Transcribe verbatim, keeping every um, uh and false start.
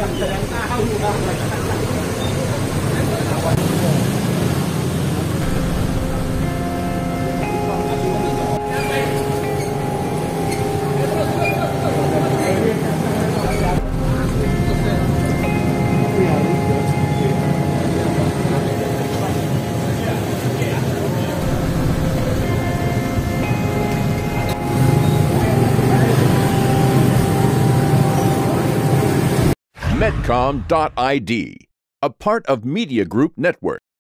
Medcom dot I D, a part of Media Group Network.